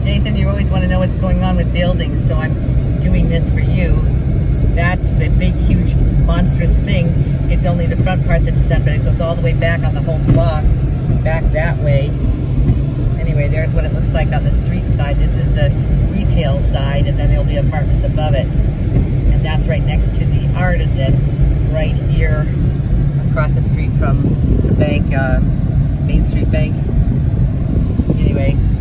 Jason, you always want to know what's going on with buildings, so I'm doing this for you. That's the big, huge, monstrous thing. It's only the front part that's done, but it goes all the way back on the whole block, back that way. Anyway, there's what it looks like on the street side. This is the retail side, and then there'll be apartments above it. And that's right next to the Artisan, right here, across the street from the bank, Main Street Bank. Anyway.